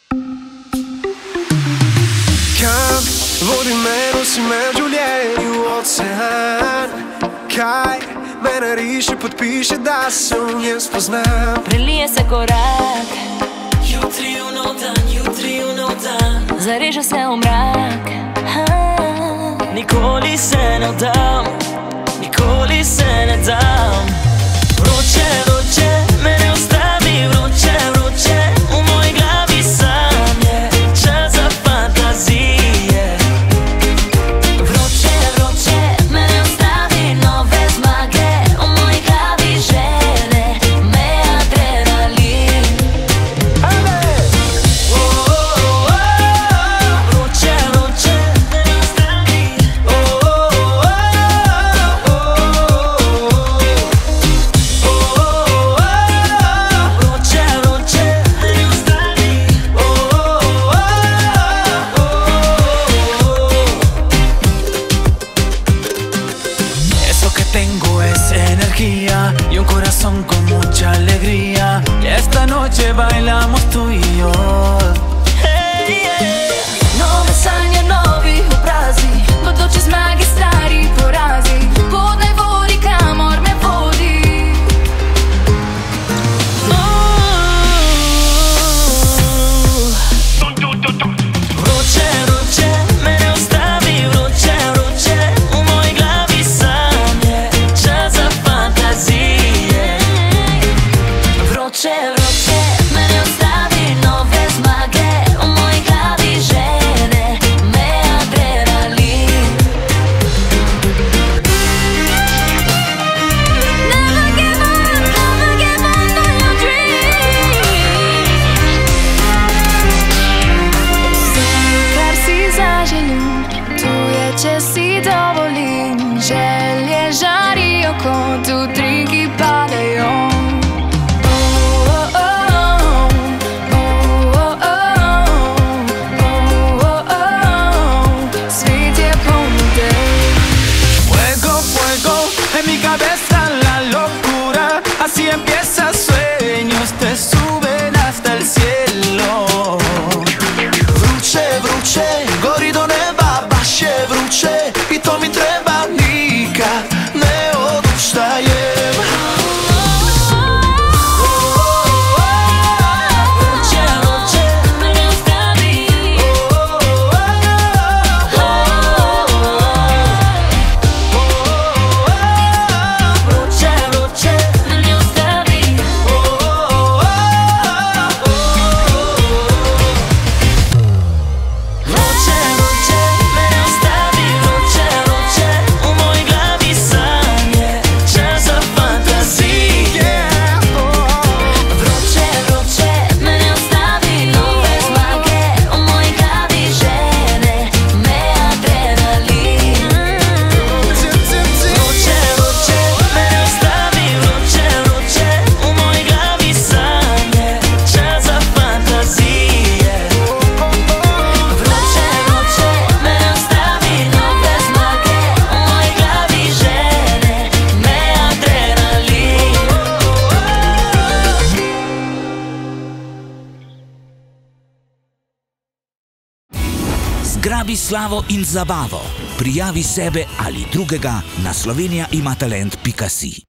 Kam vodi me, nosi me življenje v ocean. Kaj mene riše, podpiše, da se v njem spoznam. Prelije se korak, jutri v nov dan, jutri v nov dan. zareže se v mrak. Nikoli se ne dam, nikoli se ne dam. Vroče, vroče, me ne ustavi. Vroče, vroče, v moji glavi sanje. Čas za fantazije. Vroče, vroče, me ne ustavi. Nove zmage, v moji glavi želje. Me adrenalin. Vroče, vroče, me ne ustavi. Vroče, vroče, me ne ustavi. Eso que tengo es energía y un corazón con mucha alegría. Y esta noche bailamos tú y yo. Hey, yeah. Nove sanje, novi obrazi, bodoče zmage, stari porazi. Pod naj vodi, kamor me vodi. Vroče, vroče, me ne ustavi. Vroče, vroče, v moji glavi sanje. Čas za fantazije. Vroče, vroče, me ne ustavi. Nove zmage, v moji glavi želje. Me adrenalin. Never give up on your dreams. Vse, kar si zaželim, to je, če si dovolim. Želje žarijo kot utri, ki padajo. Svet je poln idej. Fuego, fuego, en mi cabeza la locura. Así empieza, sueños te suben hasta el cielo. Vruće, vruće, gori do neba, baš je vruće. I to mi treba, nikad ne oduštajem. Vroče, vroče, Me ne ustavi. vroče, vroče. Me ne ustavi. Vroče, vroče, me ne ustavi. Vroče, vroče, v moji glavi sanje. Čas za fantazije. Vroče, vroče, me ne ustavi. Nove zmage, v moji glavi želje. Me adrenalin. Vroče, vroče, me ne ustavi. Vroče, vroče, v moji glavi sanje. Čas za fantazije. Vroče, vroče, me ne ustavi. Nove zmage, v moji glavi želje. Me adrenalin. Zgrabi slavo in zabavo. Prijavi sebe ali drugega na slovenijaImatalent.si.